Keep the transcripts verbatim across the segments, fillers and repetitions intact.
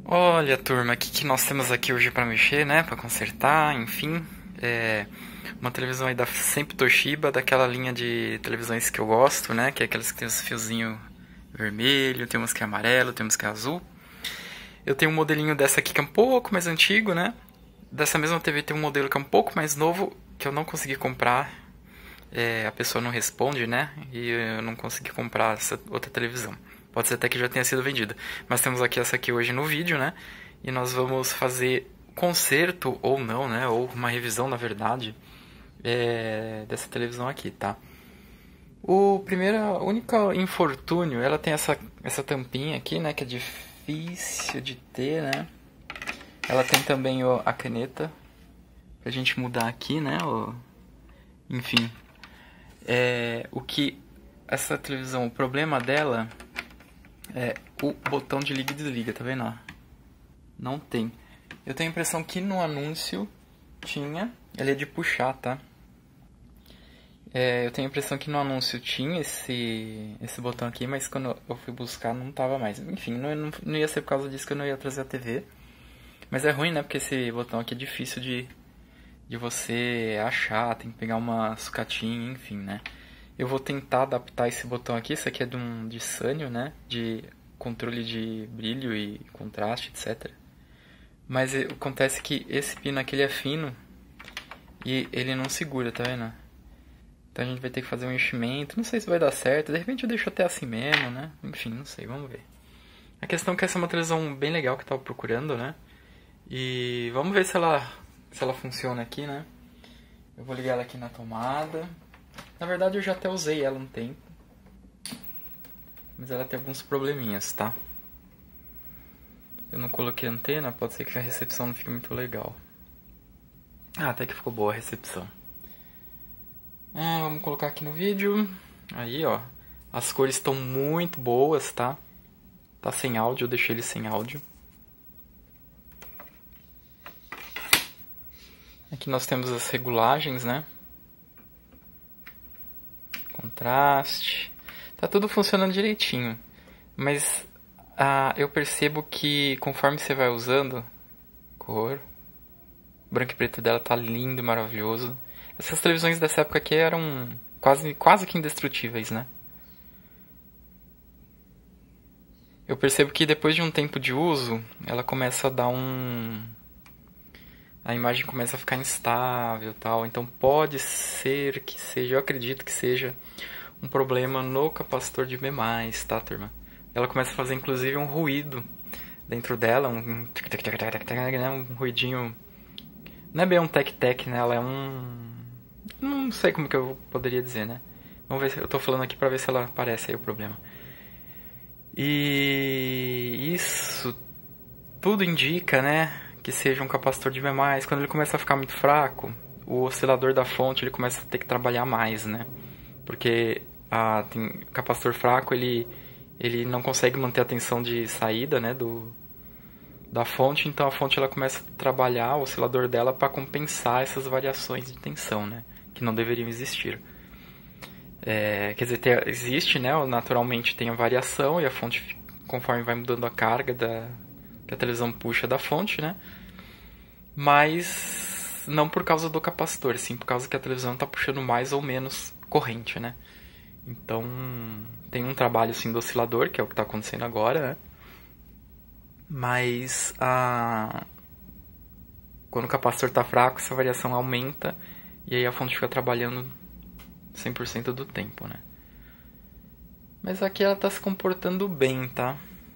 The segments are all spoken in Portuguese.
Olha, turma, o que, que nós temos aqui hoje para mexer, né? Para consertar, enfim. É uma televisão aí da sempre Toshiba, daquela linha de televisões que eu gosto, né? Que é aquelas que tem os fiozinhos vermelho, tem umas que é amarelo, tem umas que é azul. Eu tenho um modelinho dessa aqui que é um pouco mais antigo, né? Dessa mesma T V tem um modelo que é um pouco mais novo, que eu não consegui comprar. É, a pessoa não responde, né? E eu não consegui comprar essa outra televisão. Pode ser até que já tenha sido vendida. Mas temos aqui essa aqui hoje no vídeo, né? E nós vamos fazer conserto ou não, né? Ou uma revisão, na verdade, é, dessa televisão aqui, tá? O primeiro, a única infortúnio, ela tem essa, essa tampinha aqui, né? Que é difícil de ter, né? Ela tem também ó, a caneta pra gente mudar aqui, né? Ó. Enfim, é, o que essa televisão, o problema dela é o botão de liga e desliga, tá vendo? Ó? Não tem. Eu tenho a impressão que no anúncio tinha, ele é de puxar, tá? É, eu tenho a impressão que no anúncio tinha esse, esse botão aqui, mas quando eu fui buscar não tava mais. Enfim, não, não, não ia ser por causa disso que eu não ia trazer a T V. Mas é ruim, né? Porque esse botão aqui é difícil de, de você achar, tem que pegar uma sucatinha, enfim, né? Eu vou tentar adaptar esse botão aqui, esse aqui é de um de Sanyo, né? De controle de brilho e contraste, etcétera. Mas acontece que esse pino aqui ele é fino e ele não segura, tá vendo? Então a gente vai ter que fazer um enchimento, não sei se vai dar certo, de repente eu deixo até assim mesmo, né? Enfim, não sei, vamos ver. A questão é que essa é uma televisão bem legal que eu tava procurando, né? E vamos ver se ela, se ela funciona aqui, né? Eu vou ligar ela aqui na tomada. Na verdade eu já até usei ela um tempo, mas ela tem alguns probleminhas, tá? Eu não coloquei antena, pode ser que a recepção não fique muito legal. Ah, até que ficou boa a recepção. Ah, vamos colocar aqui no vídeo. Aí, ó. As cores estão muito boas, tá? Tá sem áudio, eu deixei ele sem áudio. Aqui nós temos as regulagens, né? Contraste. Tá tudo funcionando direitinho. Mas ah, eu percebo que conforme você vai usando, cor, branco e preto dela tá lindo, maravilhoso. Essas televisões dessa época aqui eram quase, quase que indestrutíveis, né? Eu percebo que depois de um tempo de uso, ela começa a dar um... A imagem começa a ficar instável e tal. Então pode ser que seja, eu acredito que seja um problema no capacitor de B mais, tá, turma? Ela começa a fazer inclusive um ruído dentro dela, um, um ruidinho. Não é bem um tec-tec, né? Ela é um... Não sei como que eu poderia dizer, né? Vamos ver se eu tô falando aqui pra ver se ela aparece aí o problema. E isso tudo indica, né, que seja um capacitor de B mais. Quando ele começa a ficar muito fraco, o oscilador da fonte ele começa a ter que trabalhar mais, né? Porque a, tem, capacitor fraco ele, ele não consegue manter a tensão de saída, né, do, da fonte, então a fonte ela começa a trabalhar o oscilador dela para compensar essas variações de tensão, né, que não deveriam existir. É, quer dizer, ter, existe, né, naturalmente tem a variação e a fonte, conforme vai mudando a carga da, que a televisão puxa da fonte, né, mas não por causa do capacitor, sim por causa que a televisão está puxando mais ou menos corrente, né. Então tem um trabalho sim do oscilador, que é o que está acontecendo agora, né, mas a... quando o capacitor está fraco, essa variação aumenta e aí a fonte fica trabalhando cem por cento do tempo, né? Mas aqui ela está se comportando bem, tá?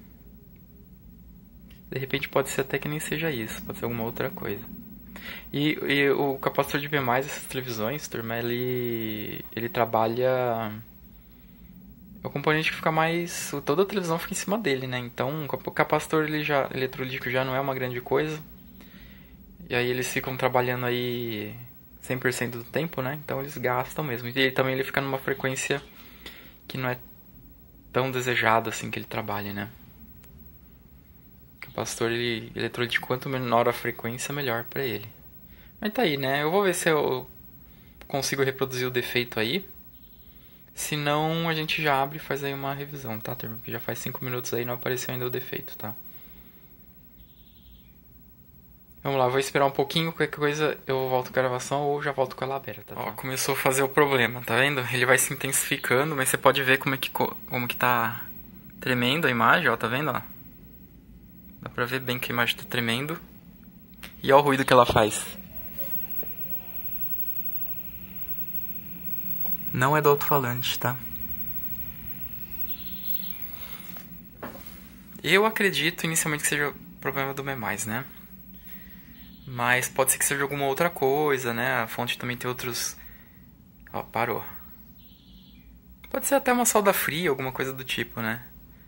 De repente pode ser até que nem seja isso, pode ser alguma outra coisa. E, e o capacitor de B mais dessas televisões, turma, ele, ele trabalha... É o componente que fica mais... Toda a televisão fica em cima dele, né? Então o capacitor ele já, eletrolítico já não é uma grande coisa. E aí eles ficam trabalhando aí cem por cento do tempo, né? Então eles gastam mesmo. E ele, também ele fica numa frequência que não é tão desejada assim que ele trabalhe, né? O capacitor ele, eletrolítico, quanto menor a frequência, melhor pra ele. Mas tá aí, né? Eu vou ver se eu consigo reproduzir o defeito aí. Se não, a gente já abre e faz aí uma revisão, tá, turma? Já faz cinco minutos aí e não apareceu ainda o defeito, tá? Vamos lá, vou esperar um pouquinho, qualquer coisa eu volto com a gravação ou já volto com ela aberta, tá? Ó, começou a fazer o problema, tá vendo? Ele vai se intensificando, mas você pode ver como é que, como que tá tremendo a imagem, ó, tá vendo, ó? Dá pra ver bem que a imagem tá tremendo. E olha o ruído que ela faz. Não é do alto-falante, tá? Eu acredito inicialmente que seja o problema do memais, né? Mas pode ser que seja alguma outra coisa, né? A fonte também tem outros... Ó, parou. Pode ser até uma solda fria, alguma coisa do tipo, né?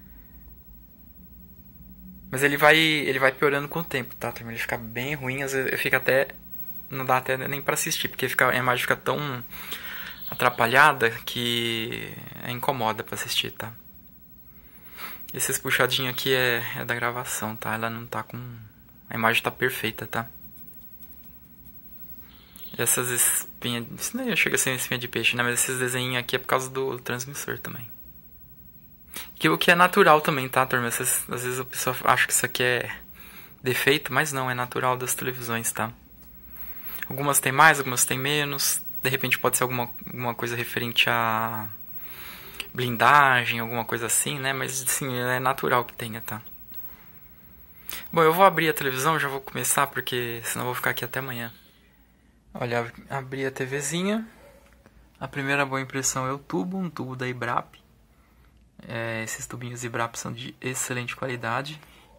Mas ele vai, ele vai piorando com o tempo, tá? Ele fica bem ruim, às vezes fica até... Não dá até nem pra assistir, porque fica, a imagem fica tão atrapalhada que é incomoda pra assistir, tá? Esses puxadinhos aqui é, é da gravação, tá? Ela não tá com... A imagem tá perfeita, tá? E essas espinhas... Isso nem chega a ser uma espinha de peixe, né? Mas esses desenhinhos aqui é por causa do transmissor também. Que o que é natural também, tá, turma? Às vezes, às vezes a pessoa acha que isso aqui é defeito, mas não, é natural das televisões, tá? Algumas tem mais, algumas tem menos. De repente pode ser alguma, alguma coisa referente a blindagem, alguma coisa assim, né? Mas sim, é natural que tenha, tá? Bom, eu vou abrir a televisão, já vou começar, porque senão eu vou ficar aqui até amanhã. Olha, abri a TVzinha. A primeira boa impressão é o tubo, um tubo da Ibrap. É, esses tubinhos Ibrap são de excelente qualidade.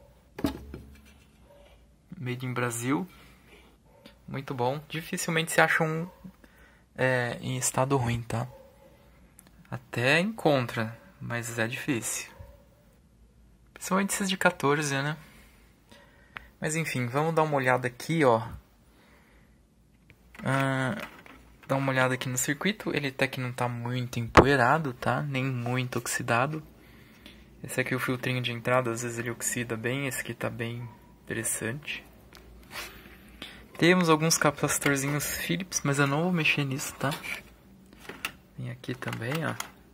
Made in Brasil. Muito bom. Dificilmente se acha um é, em estado ruim, tá? Até encontra, mas é difícil. Principalmente esses de quatorze, né? Mas enfim, vamos dar uma olhada aqui, ó. Ah, dar uma olhada aqui no circuito. Ele até que não tá muito empoeirado, tá? Nem muito oxidado. Esse aqui é o filtrinho de entrada, às vezes ele oxida bem. Esse aqui tá bem interessante. Temos alguns capacitorzinhos Philips, mas eu não vou mexer nisso, tá? Tem aqui também, ó.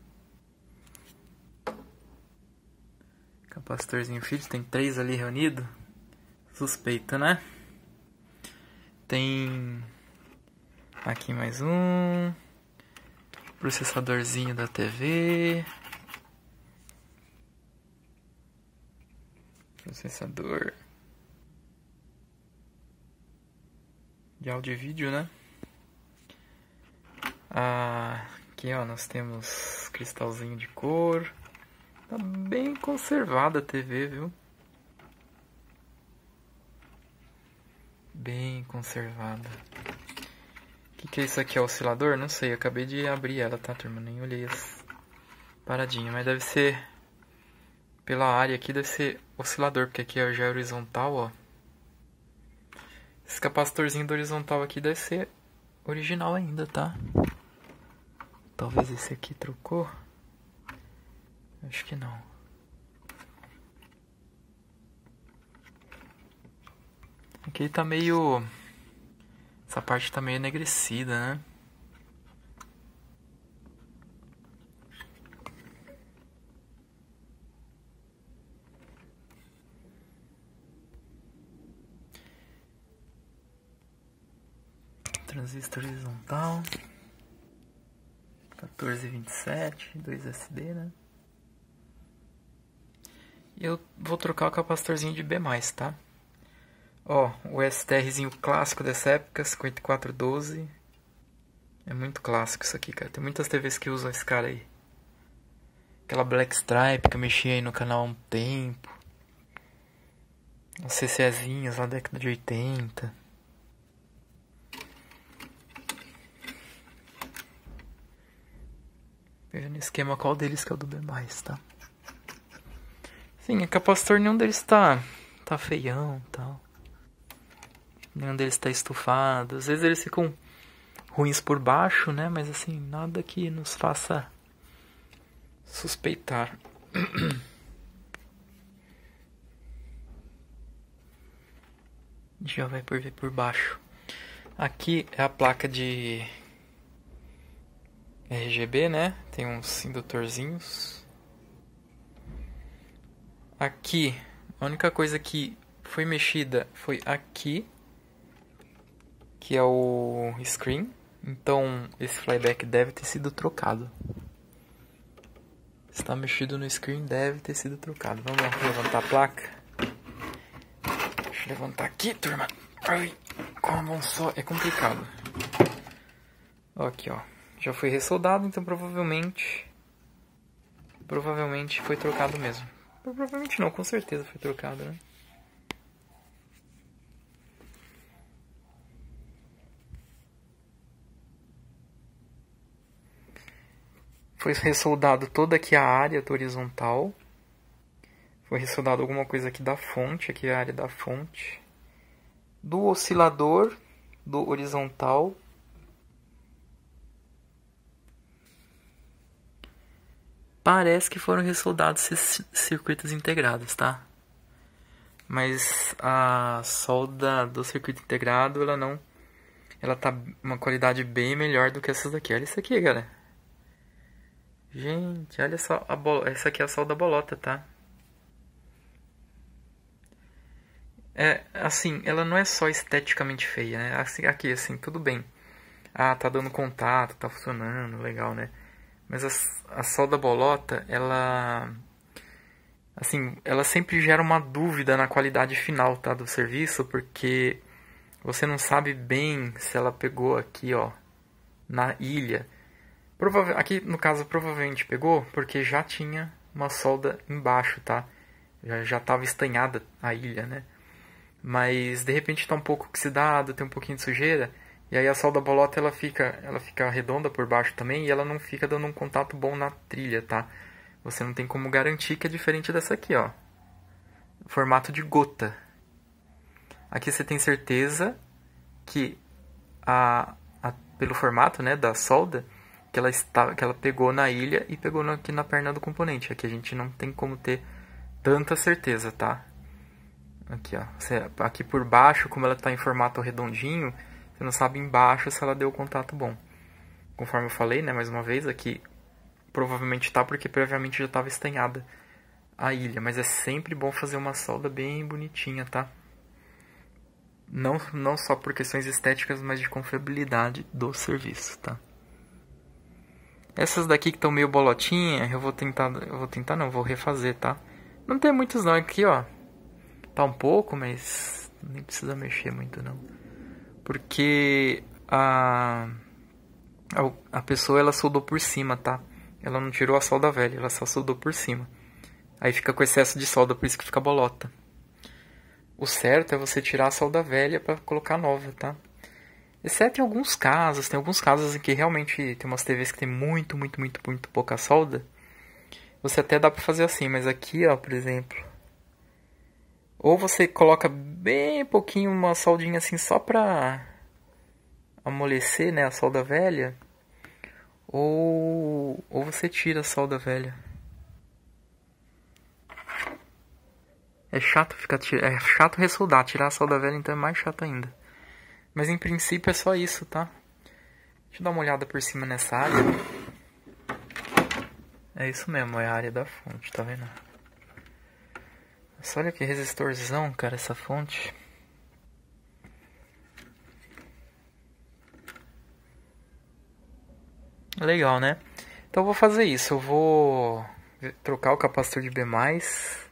Capacitorzinho Philips, tem três ali reunido. Suspeito, né? Tem aqui mais um. Processadorzinho da T V. Processador de áudio e vídeo, né? Ah, aqui, ó, nós temos cristalzinho de cor. Tá bem conservada a T V, viu? Bem conservada. O que, que é isso aqui? É oscilador? Não sei, eu acabei de abrir ela, tá, turma? Nem olhei as paradinhas, mas deve ser... Pela área aqui deve ser oscilador, porque aqui é já é horizontal, ó. Esse capacitorzinho do horizontal aqui deve ser original ainda, tá? Talvez esse aqui trocou. Acho que não. Aqui tá meio... Essa parte tá meio enegrecida, né? Transistor horizontal. quatorze vinte e sete, dois S D, né? E eu vou trocar o capacitorzinho de B mais, tá? Ó, o S T Rzinho clássico dessa época, cinquenta e quatro doze. É muito clássico isso aqui, cara. Tem muitas T Vs que usam esse cara aí. Aquela Black Stripe que eu mexi aí no canal há um tempo. Os CCzinhos lá da década de oitenta. Veja no esquema qual deles que é o do B mais, tá? Sim, é capacitor nenhum deles tá, tá feião e tal. Nenhum deles tá estufado. Às vezes eles ficam ruins por baixo, né? Mas assim, nada que nos faça suspeitar. Já vai por ver por baixo. Aqui é a placa de R G B, né? Tem uns indutorzinhos. Aqui, a única coisa que foi mexida foi aqui. que é o screen. Então esse flyback deve ter sido trocado. Está mexido no screen, deve ter sido trocado. Vamos levantar a placa. Deixa eu levantar aqui, turma. Ai, com a mão só é complicado. Ó, aqui, ó. Já foi ressoldado, então provavelmente... Provavelmente foi trocado mesmo. Provavelmente não, com certeza foi trocado, né? Foi ressoldado toda aqui a área do horizontal. Foi ressoldado alguma coisa aqui da fonte, aqui a área da fonte. Do oscilador, do horizontal. Parece que foram ressoldados esses circuitos integrados, tá? Mas a solda do circuito integrado, ela não... Ela tá uma qualidade bem melhor do que essas daqui. Olha isso aqui, galera. Gente, olha só, a bol... essa aqui é a solda bolota, tá? É, assim, ela não é só esteticamente feia, né? Assim, aqui, assim, tudo bem. Ah, tá dando contato, tá funcionando, legal, né? Mas a, a solda bolota, ela... Assim, ela sempre gera uma dúvida na qualidade final, tá? Do serviço, porque você não sabe bem se ela pegou aqui, ó, na ilha. Prova- aqui, no caso, provavelmente pegou porque já tinha uma solda embaixo, tá? Já, já tava estanhada a ilha, né? Mas, de repente, tá um pouco oxidado, tem um pouquinho de sujeira. E aí a solda bolota, ela fica, ela fica redonda por baixo também. E ela não fica dando um contato bom na trilha, tá? Você não tem como garantir que é diferente dessa aqui, ó. Formato de gota. Aqui você tem certeza que, a, a, pelo formato, né, da solda... Que ela, está, que ela pegou na ilha e pegou aqui na perna do componente. Aqui a gente não tem como ter tanta certeza, tá? Aqui, ó. Você, aqui por baixo, como ela está em formato redondinho, você não sabe embaixo se ela deu contato bom. Conforme eu falei, né, mais uma vez, aqui provavelmente tá porque previamente já estava estanhada a ilha. Mas é sempre bom fazer uma solda bem bonitinha, tá? Não, não só por questões estéticas, mas de confiabilidade do serviço, tá? Essas daqui que estão meio bolotinha, eu vou tentar, eu vou tentar não, vou refazer, tá? Não tem muitos não, aqui ó, tá um pouco, mas nem precisa mexer muito não. Porque a, a, a pessoa ela soldou por cima, tá? Ela não tirou a solda velha, ela só soldou por cima. Aí fica com excesso de solda, por isso que fica bolota. O certo é você tirar a solda velha para colocar nova, tá? Exceto em alguns casos, tem alguns casos em que realmente tem umas T Vs que tem muito, muito, muito, muito pouca solda. Você até dá pra fazer assim, mas aqui, ó, por exemplo. Ou você coloca bem pouquinho uma soldinha assim só pra amolecer, né, a solda velha. Ou, ou você tira a solda velha. É chato ficar é chato ressoldar, tirar a solda velha então é mais chato ainda. Mas em princípio é só isso, tá? Deixa eu dar uma olhada por cima nessa área. É isso mesmo, é a área da fonte, tá vendo? Mas olha que resistorzão, cara, essa fonte. Legal, né? Então eu vou fazer isso, eu vou trocar o capacitor de B mais.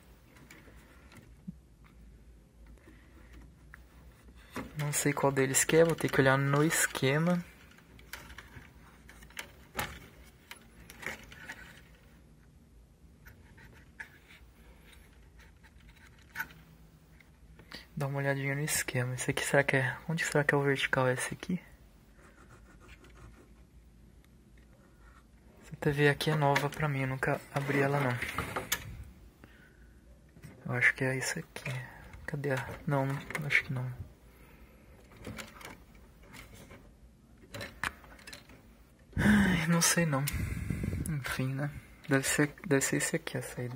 Não sei qual deles que é, vou ter que olhar no esquema. Dá uma olhadinha no esquema. Esse aqui será que é... Onde será que é o vertical esse aqui? Essa T V aqui é nova pra mim, eu nunca abri ela não. Eu acho que é isso aqui. Cadê a... Não, acho que não. Ai, não sei não. Enfim, né? Deve ser, deve ser esse aqui a saída.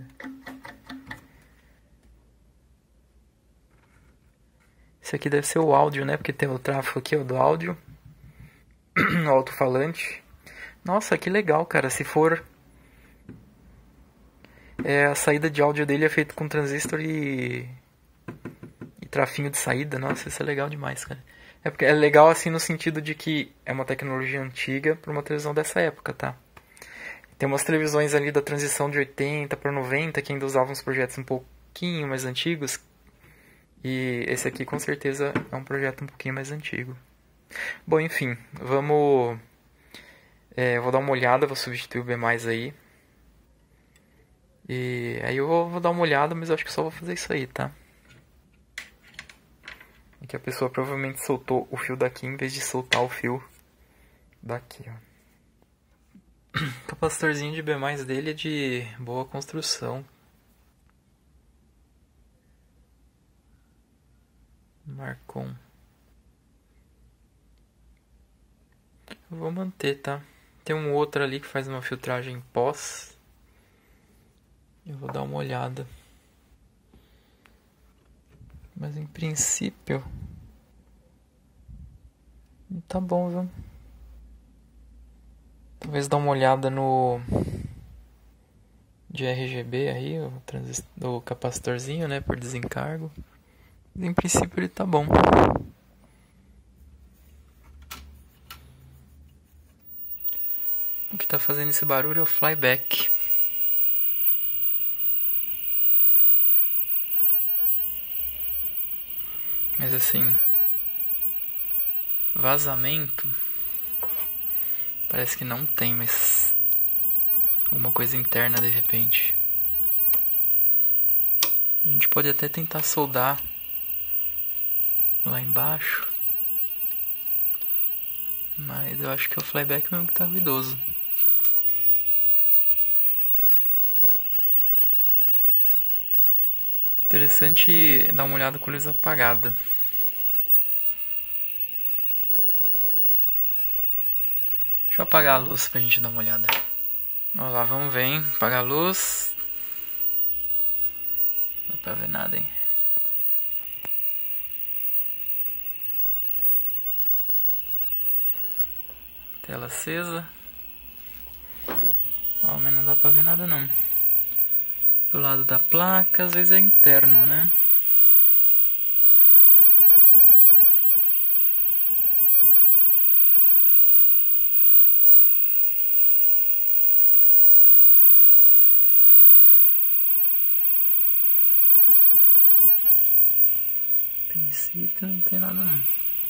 Esse aqui deve ser o áudio, né? Porque tem o tráfego aqui, ó, do áudio. O alto-falante. Nossa, que legal, cara. Se for... É, a saída de áudio dele é feita com transistor e... E trafinho de saída. Nossa, isso é legal demais, cara. É porque é legal assim no sentido de que é uma tecnologia antiga para uma televisão dessa época, tá? Tem umas televisões ali da transição de oitenta para noventa que ainda usavam uns projetos um pouquinho mais antigos. E esse aqui com certeza é um projeto um pouquinho mais antigo. Bom, enfim, vamos... É, eu vou dar uma olhada, vou substituir o B mais aí. E aí eu vou, vou dar uma olhada, mas eu acho que só vou fazer isso aí, tá? É que a pessoa provavelmente soltou o fio daqui em vez de soltar o fio daqui, ó. O capacitorzinho de B mais dele é de boa construção. Marcon. Eu vou manter, tá? Tem um outro ali que faz uma filtragem pós. Eu vou dar uma olhada. Mas em princípio... tá bom, viu? Talvez dar uma olhada no... de R G B aí, o, transist... o capacitorzinho, né? Por desencargo. Mas, em princípio ele tá bom. O que tá fazendo esse barulho é o flyback. Mas assim, vazamento parece que não tem, mas alguma coisa interna de repente. A gente pode até tentar soldar lá embaixo, mas eu acho que é o flyback mesmo que tá ruidoso. Interessante dar uma olhada com a luz apagada. Deixa eu apagar a luz pra gente dar uma olhada. Vamos lá, vamos ver, hein? Apagar a luz. Não dá pra ver nada, hein? Tela acesa. Ó, mas não dá pra ver nada não. Do lado da placa, às vezes é interno, né? A princípio não tem nada não.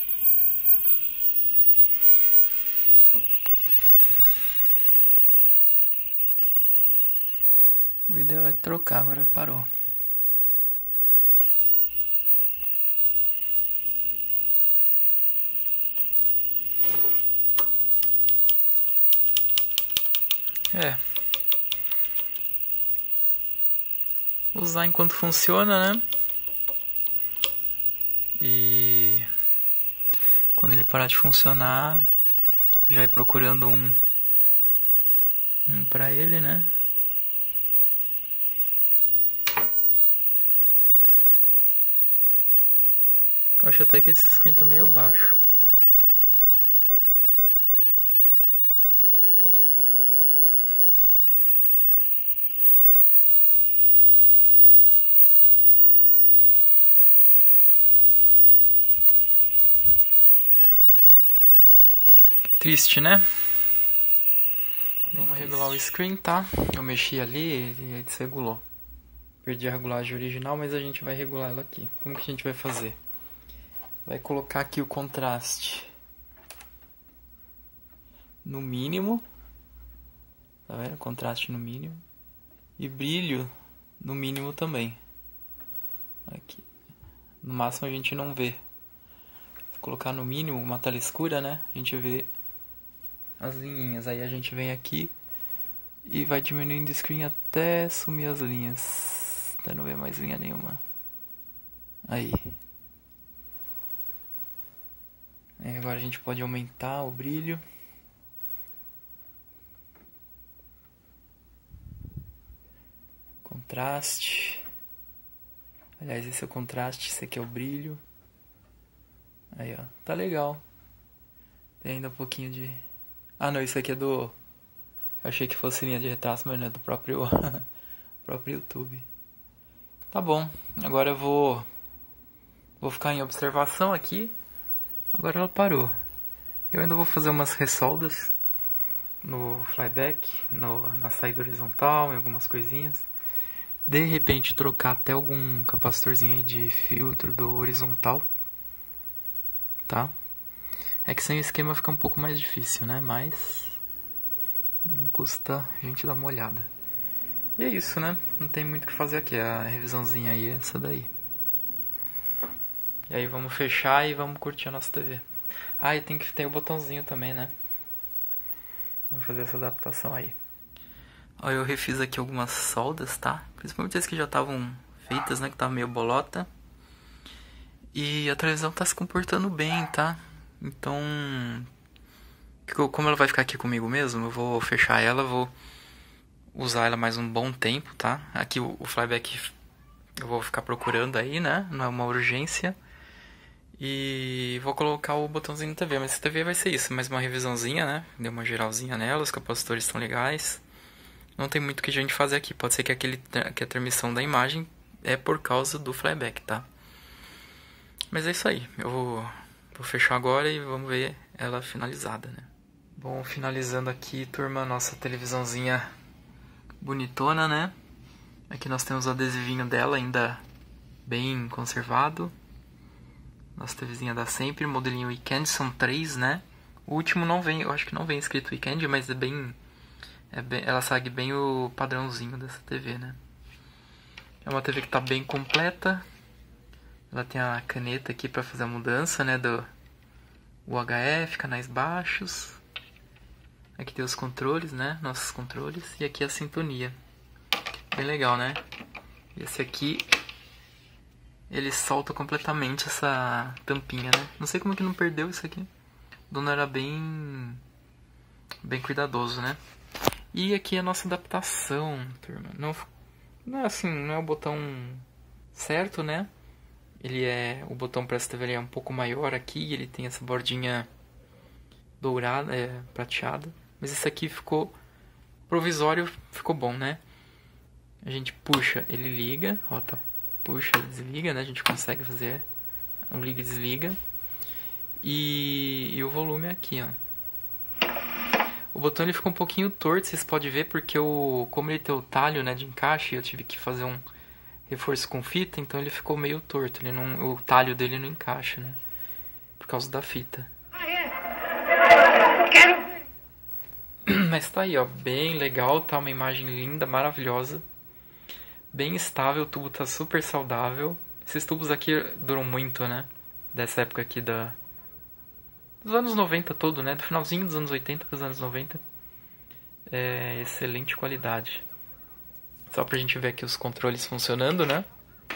O ideal é trocar, agora parou. É. Usar enquanto funciona, né? E quando ele parar de funcionar, já ir procurando um, um pra ele, né? Eu acho até que esse screen tá meio baixo. Triste, né? Vamos regular o screen, tá? Eu mexi ali e ele desregulou. Perdi a regulagem original, mas a gente vai regular ela aqui. Como que a gente vai fazer? Vai colocar aqui o contraste no mínimo. Tá vendo? Contraste no mínimo. E brilho no mínimo também. Aqui. No máximo a gente não vê. Se colocar no mínimo, uma tela escura, né? A gente vê as linhas. Aí a gente vem aqui e vai diminuindo o screen até sumir as linhas. Até não ver mais linha nenhuma. Aí. Aí agora a gente pode aumentar o brilho. Contraste. Aliás, esse é o contraste, esse aqui é o brilho. Aí, ó. Tá legal. Tem ainda um pouquinho de... Ah, não, isso aqui é do... Eu achei que fosse linha de retrato, mas não é do próprio... próprio YouTube. Tá bom. Agora eu vou... Vou ficar em observação aqui. Agora ela parou. Eu ainda vou fazer umas ressoldas no flyback, no, na saída horizontal, em algumas coisinhas. De repente trocar até algum capacitorzinho aí de filtro do horizontal, tá? É que sem o esquema fica um pouco mais difícil, né? Mas não custa a gente dar uma olhada. E é isso, né? Não tem muito o que fazer aqui. A revisãozinha aí é essa daí. E aí vamos fechar e vamos curtir a nossa T V. Ah, e tem que ter o botãozinho também, né? Vamos fazer essa adaptação aí. Ó, eu refiz aqui algumas soldas, tá? Principalmente as que já estavam feitas, né? Que tava meio bolota. E a televisão tá se comportando bem, tá? Então, como ela vai ficar aqui comigo mesmo, eu vou fechar ela, vou usar ela mais um bom tempo, tá? Aqui o, o flyback eu vou ficar procurando aí, né? Não é uma urgência. E vou colocar o botãozinho na T V, mas essa T V vai ser isso, mais uma revisãozinha, né? Deu uma geralzinha nela, os capacitores estão legais. Não tem muito o que a gente fazer aqui, pode ser que, aquele, que a transmissão da imagem é por causa do flyback, tá? Mas é isso aí, eu vou, vou fechar agora e vamos ver ela finalizada, né? Bom, finalizando aqui, turma, nossa televisãozinha bonitona, né? Aqui nós temos o adesivinho dela ainda bem conservado. Nossa TVzinha da sempre, modelinho Weekend, são três, né? O último não vem, eu acho que não vem escrito Weekend, mas é bem, é bem, ela segue bem o padrãozinho dessa T V, né? É uma T V que tá bem completa. Ela tem a caneta aqui para fazer a mudança, né? Do U H F, canais baixos. Aqui tem os controles, né? Nossos controles. E aqui a sintonia. Bem legal, né? E esse aqui, ele solta completamente essa tampinha, né? Não sei como é que não perdeu isso aqui. O dono era bem, bem cuidadoso, né? E aqui é a nossa adaptação, turma. Não, não é assim, não é o botão certo, né? Ele é, o botão para essa T V ele é um pouco maior aqui, ele tem essa bordinha dourada, é, prateada. Mas esse aqui ficou provisório, ficou bom, né? A gente puxa, ele liga, ó, tá, puxa, desliga, né? A gente consegue fazer um liga e desliga. E, e o volume é aqui, ó. O botão ele ficou um pouquinho torto, vocês podem ver, porque o, como ele tem o talho, né, de encaixe, eu tive que fazer um reforço com fita, então ele ficou meio torto. Ele não, o talho dele não encaixa, né? Por causa da fita. Ah, é? Quero. Mas tá aí, ó, bem legal, tá uma imagem linda, maravilhosa. Bem estável, o tubo tá super saudável. Esses tubos aqui duram muito, né? Dessa época aqui da... dos anos noventa todo, né? Do finalzinho dos anos oitenta para os anos noventa. É excelente qualidade. Só pra gente ver aqui os controles funcionando, né?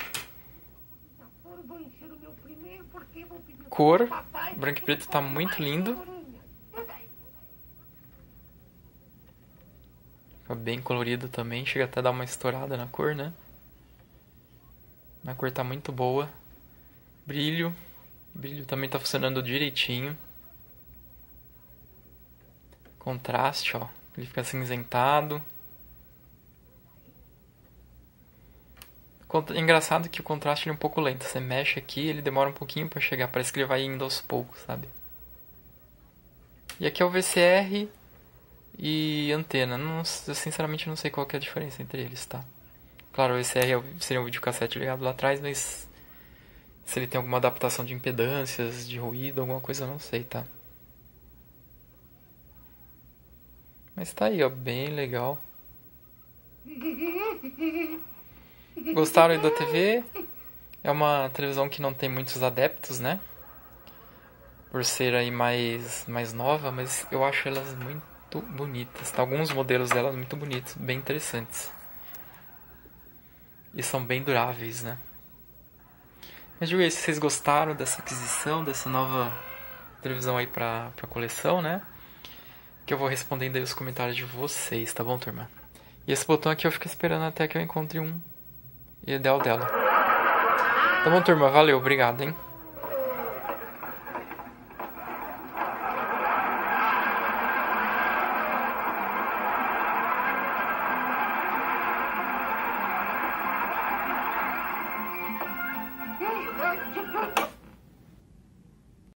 Cor, branco e preto tá muito lindo. Fica bem colorido também, chega até a dar uma estourada na cor, né? A cor tá muito boa. Brilho, brilho também tá funcionando direitinho. Contraste, ó, ele fica acinzentado. Engraçado que o contraste é um pouco lento. Você mexe aqui, ele demora um pouquinho pra chegar. Parece que ele vai indo aos poucos, sabe? E aqui é o V C R e antena. Não, eu sinceramente não sei qual que é a diferença entre eles, tá? Claro, o V C R seria um videocassete ligado lá atrás, mas se ele tem alguma adaptação de impedâncias, de ruído, alguma coisa, eu não sei, tá? Mas tá aí, ó, bem legal. Gostaram aí da T V? É uma televisão que não tem muitos adeptos, né? Por ser aí mais, mais nova, mas eu acho elas muito bonitas. Tá? Alguns modelos delas muito bonitos, bem interessantes. E são bem duráveis, né? Mas digo aí, se vocês gostaram dessa aquisição, dessa nova televisão aí pra, pra coleção, né? Que eu vou respondendo aí os comentários de vocês, tá bom, turma? E esse botão aqui eu fico esperando até que eu encontre um ideal dela. Tá bom, turma? Valeu, obrigado, hein? Hey, uh,